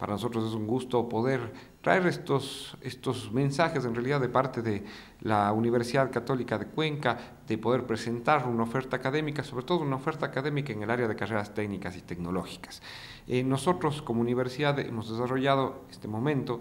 Para nosotros es un gusto poder traer estos mensajes en realidad de parte de la Universidad Católica de Cuenca, de poder presentar una oferta académica, sobre todo una oferta académica en el área de carreras técnicas y tecnológicas. Nosotros como universidad hemos desarrollado en este momento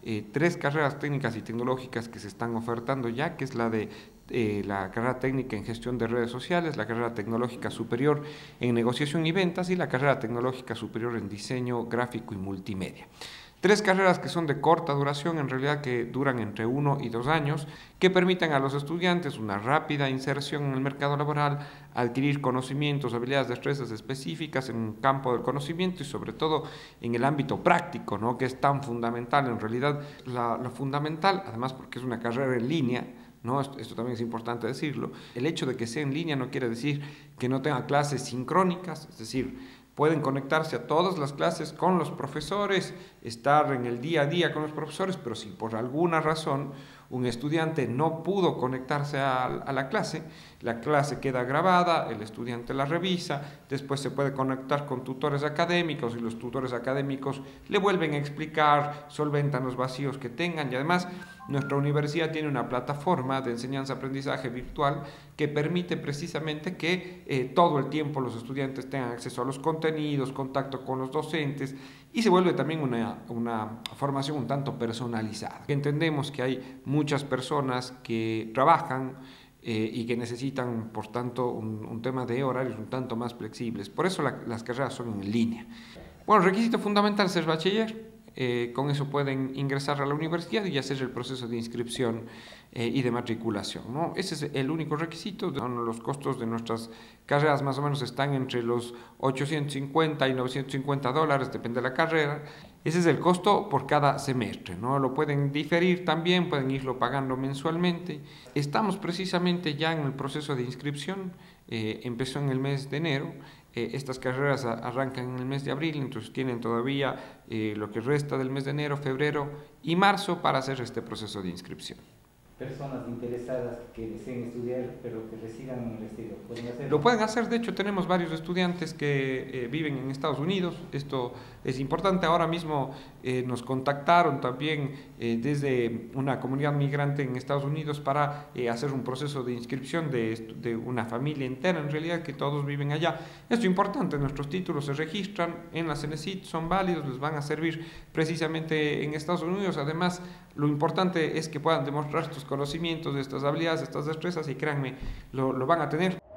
3 carreras técnicas y tecnológicas que se están ofertando ya, que es la de la carrera técnica en gestión de redes sociales, la carrera tecnológica superior en negociación y ventas y la carrera tecnológica superior en diseño gráfico y multimedia. 3 carreras que son de corta duración, en realidad que duran entre 1 y 2 años, que permiten a los estudiantes una rápida inserción en el mercado laboral, adquirir conocimientos, habilidades, destrezas específicas en un campo del conocimiento y sobre todo en el ámbito práctico, ¿no?, que es tan fundamental. En realidad, lo fundamental, además porque es una carrera en línea, ¿no? Esto también es importante decirlo, el hecho de que sea en línea no quiere decir que no tenga clases sincrónicas, es decir, pueden conectarse a todas las clases con los profesores, estar en el día a día con los profesores, pero si por alguna razón un estudiante no pudo conectarse a la clase queda grabada, el estudiante la revisa, después se puede conectar con tutores académicos y los tutores académicos le vuelven a explicar, solventan los vacíos que tengan y además nuestra universidad tiene una plataforma de enseñanza-aprendizaje virtual que permite precisamente que todo el tiempo los estudiantes tengan acceso a los contenidos, contacto con los docentes y se vuelve también una formación un tanto personalizada. Entendemos que hay muchas personas que trabajan y que necesitan, por tanto, un tema de horarios un tanto más flexibles. Por eso las carreras son en línea. Bueno, el requisito fundamental es ser bachiller. Con eso pueden ingresar a la universidad y hacer el proceso de inscripción y de matriculación, ¿no? Ese es el único requisito. Los costos de nuestras carreras más o menos están entre los $850 y $950, depende de la carrera. Ese es el costo por cada semestre, ¿no? Lo pueden diferir también, pueden irlo pagando mensualmente. Estamos precisamente ya en el proceso de inscripción, empezó en el mes de enero. Estas carreras arrancan en el mes de abril, entonces tienen todavía lo que resta del mes de enero, febrero y marzo para hacer este proceso de inscripción. Personas interesadas que deseen estudiar pero que residan en el exterior, ¿pueden hacerlo? Lo pueden hacer, de hecho tenemos varios estudiantes que viven en Estados Unidos, esto es importante. Ahora mismo nos contactaron también desde una comunidad migrante en Estados Unidos para hacer un proceso de inscripción de una familia entera, en realidad que todos viven allá. Esto es importante, nuestros títulos se registran en la CENESID, son válidos, les van a servir precisamente en Estados Unidos. Además, lo importante es que puedan demostrar estos conocimientos, estas habilidades, estas destrezas y créanme, lo van a tener.